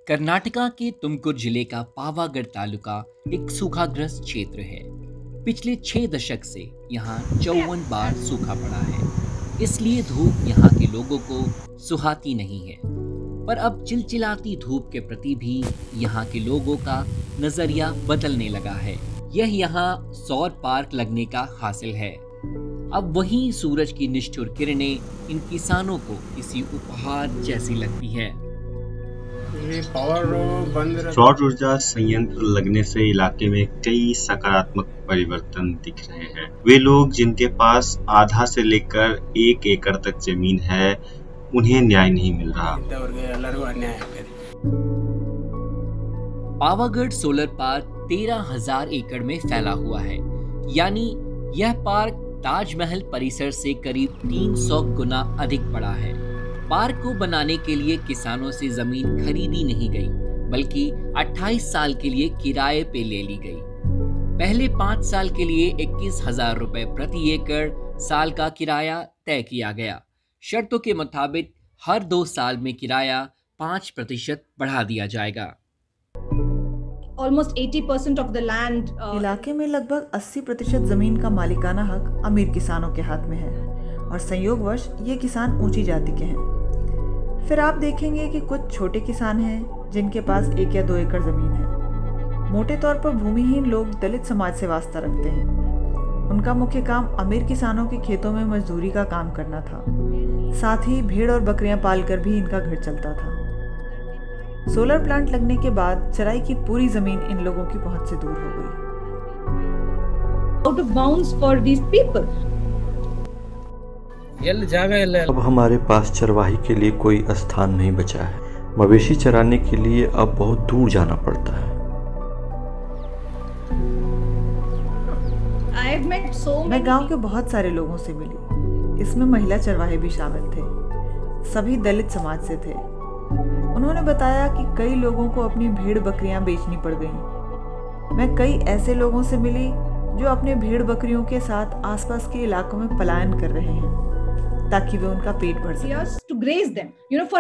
कर्नाटका के तुमकुर जिले का पावागढ़ तालुका एक सूखाग्रस्त क्षेत्र है। पिछले 6 दशक से यहाँ 54 बार सूखा पड़ा है, इसलिए धूप यहाँ के लोगों को सुहाती नहीं है। पर अब चिलचिलाती धूप के प्रति भी यहाँ के लोगों का नजरिया बदलने लगा है। यह यहाँ सौर पार्क लगने का हासिल है। अब वहीं सूरज की निष्ठुर किरणें इन किसानों को किसी उपहार जैसी लगती है। सौर ऊर्जा संयंत्र लगने से इलाके में कई सकारात्मक परिवर्तन दिख रहे हैं। वे लोग जिनके पास आधा से लेकर 1 एकड़ तक जमीन है, उन्हें न्याय नहीं मिल रहा। पावागढ़ सोलर पार्क 13,000 एकड़ में फैला हुआ है, यानी यह पार्क ताजमहल परिसर से करीब 300 गुना अधिक बड़ा है। पार्क को बनाने के लिए किसानों से जमीन खरीदी नहीं गई, बल्कि 28 साल के लिए किराए पे ले ली गई। पहले 5 साल के लिए 21,000 रुपए प्रति एकड़ साल का किराया तय किया गया। शर्तों के मुताबिक हर 2 साल में किराया 5% बढ़ा दिया जाएगा। Almost 80% of the land, इलाके में लगभग 80% जमीन का मालिकाना हक अमीर किसानों के हाथ में है और संयोगवश ये किसान ऊंची जाति के हैं। फिर आप देखेंगे कि कुछ छोटे किसान हैं जिनके पास 1 या 2 एकड़ जमीन है। मोटे तौर पर भूमिहीन लोग दलित समाज से वास्ता रखते हैं। उनका मुख्य काम अमीर किसानों के खेतों में मजदूरी का काम करना था। साथ ही भेड़ और बकरियां पालकर भी इनका घर चलता था। सोलर प्लांट लगने के बाद चराई की पूरी जमीन इन लोगों की पहुंच से दूर हो गई। out of bounds for these people. अब हमारे पास चरवाही के लिए कोई स्थान नहीं बचा है। मवेशी चराने के लिए अब बहुत दूर जाना पड़ता है। मैं गांव के बहुत सारे लोगों से मिली। इसमें महिला चरवाहे भी शामिल थे। सभी दलित समाज से थे। उन्होंने बताया कि कई लोगों को अपनी भेड़ बकरियां बेचनी पड़ गईं। मैं कई ऐसे लोगों से मिली जो अपने भेड़ बकरियों के साथ आसपास के इलाकों में पलायन कर रहे हैं ताकि वे उनका पेट भर सकें।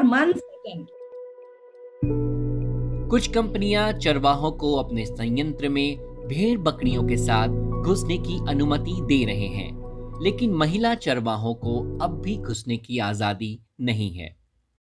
कुछ कंपनियां चरवाहों को अपने संयंत्र में भेड़ बकरियों के साथ घुसने की अनुमति दे रहे हैं, लेकिन महिला चरवाहों को अब भी घुसने की आजादी नहीं है।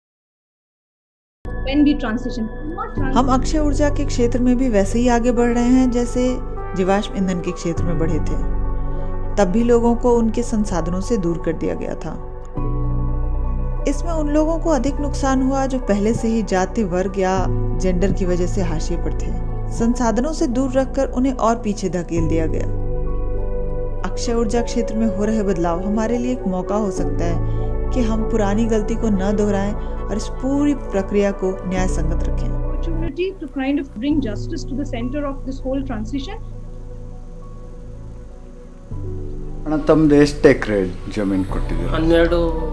हम अक्षय ऊर्जा के क्षेत्र में भी वैसे ही आगे बढ़ रहे हैं जैसे जीवाश्म ईंधन के क्षेत्र में बढ़े थे। तब भी लोगों को उनके संसाधनों से दूर कर दिया गया था। इसमें उन लोगों को अधिक नुकसान हुआ जो पहले से ही जाति, वर्ग या जेंडर की वजह से हाशिए पर थे। संसाधनों से दूर रखकर उन्हें और पीछे धकेल दिया गया। अक्षय ऊर्जा क्षेत्र में हो रहे बदलाव हमारे लिए एक मौका हो सकता है कि हम पुरानी गलती को न दोहराएं और इस पूरी प्रक्रिया को न्याय संगत रखें। Opportunity to kind of bring justice to the center of this whole transition. ತಮ್ಮ ಎಷ್ಟು ಎಕರೆ ಜಮೀನು ಕೊಟ್ಟಿದ್ದೀರಾ?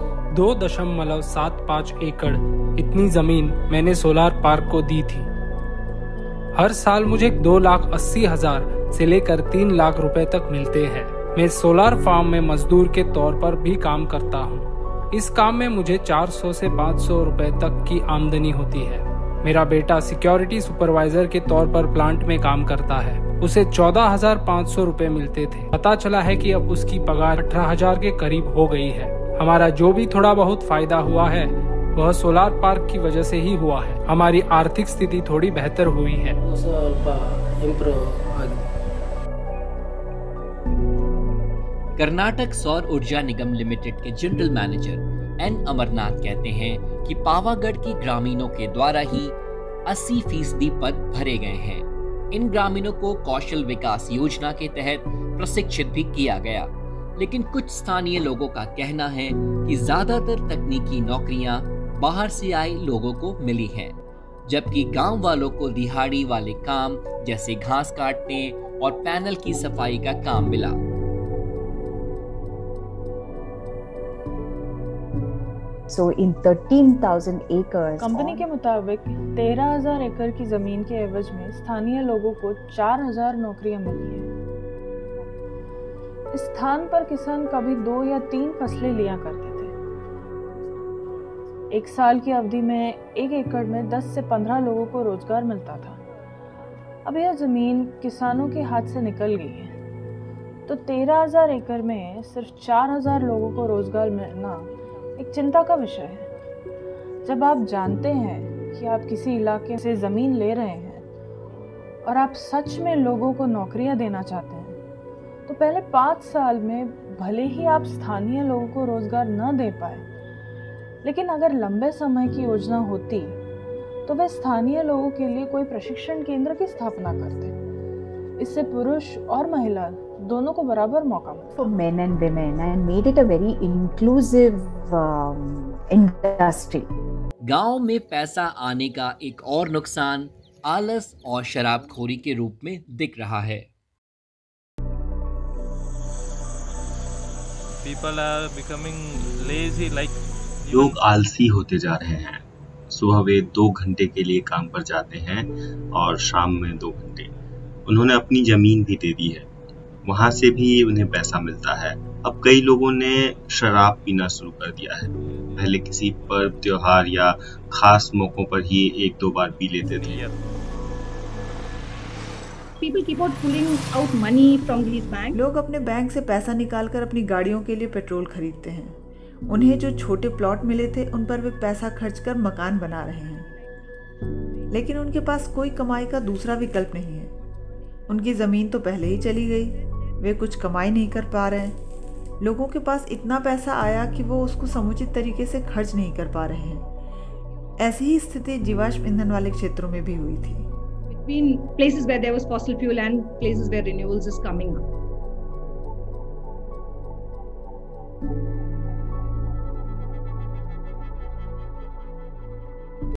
2.75 एकड़ इतनी जमीन मैंने सोलार पार्क को दी थी। हर साल मुझे 2,80,000 से लेकर 3 लाख रुपए तक मिलते हैं। मैं सोलार फार्म में मजदूर के तौर पर भी काम करता हूँ। इस काम में मुझे 400 से 500 रुपए तक की आमदनी होती है। मेरा बेटा सिक्योरिटी सुपरवाइजर के तौर पर प्लांट में काम करता है। उसे 14,500 रुपए मिलते थे। पता चला है कि अब उसकी पगार 18,000 के करीब हो गई है। हमारा जो भी थोड़ा बहुत फायदा हुआ है वह सोलार पार्क की वजह से ही हुआ है। हमारी आर्थिक स्थिति थोड़ी बेहतर हुई है। कर्नाटक सौर ऊर्जा निगम लिमिटेड के जनरल मैनेजर एन अमरनाथ कहते हैं कि पावागढ़ की ग्रामीणों के द्वारा ही 80% पद भरे गए हैं। इन ग्रामीणों को कौशल विकास योजना के तहत प्रशिक्षित भी किया गया, लेकिन कुछ स्थानीय लोगों का कहना है कि ज्यादातर तकनीकी नौकरियां बाहर से आए लोगों को मिली हैं, जबकि गांव वालों को दिहाड़ी वाले काम जैसे घास काटने और पैनल की सफाई का काम मिला। So in 13,000 acres. कंपनी के मुताबिक 13,000 एकड़ की जमीन के एवज में स्थानीय लोगों को 4,000 नौकरियां मिली हैं। इस स्थान पर किसान कभी 2 या 3 फसलें लिया करते थे। एक साल की अवधि में 1 एकड़ में 10 से 15 लोगों को रोजगार मिलता था। अब यह जमीन किसानों के हाथ से निकल गई है, तो 13,000 एकड़ में सिर्फ 4,000 लोगों को रोजगार मिलना एक चिंता का विषय है। जब आप जानते हैं कि आप किसी इलाके से जमीन ले रहे हैं और आप सच में लोगों को नौकरियां देना चाहते हैं, तो पहले 5 साल में भले ही आप स्थानीय लोगों को रोजगार न दे पाए, लेकिन अगर लंबे समय की योजना होती तो वे स्थानीय लोगों के लिए कोई प्रशिक्षण केंद्र की स्थापना करते। इससे पुरुष और महिला दोनों को बराबर मौका मिलता। For men and women and made it a very inclusive industry. गांव में पैसा आने का एक और नुकसान आलस और शराबखोरी के रूप में दिख रहा है। People are becoming lazy, like लोग आलसी होते जा रहे हैं। सुबह वे 2 घंटे के लिए काम पर जाते हैं और शाम में 2 घंटे। उन्होंने अपनी जमीन भी दे दी है, वहां से भी उन्हें पैसा मिलता है। अब कई लोगों ने शराब पीना शुरू कर दिया है। पहले किसी पर्व त्योहार या खास मौकों पर ही 1-2 बार पी लेते थे। People keep on pulling out money from these banks. लोग अपने बैंक से पैसा निकालकर अपनी गाड़ियों के लिए पेट्रोल खरीदते हैं। उन्हें जो छोटे प्लॉट मिले थे उन पर वे पैसा खर्च कर मकान बना रहे हैं, लेकिन उनके पास कोई कमाई का दूसरा विकल्प नहीं है। उनकी ज़मीन तो पहले ही चली गई, वे कुछ कमाई नहीं कर पा रहे हैं। लोगों के पास इतना पैसा आया कि वो उसको समुचित तरीके से खर्च नहीं कर पा रहे हैं। ऐसी ही स्थिति जीवाश्म ईंधन वाले क्षेत्रों में भी हुई थी। Between places where there was fossil fuel and places where renewables is coming up.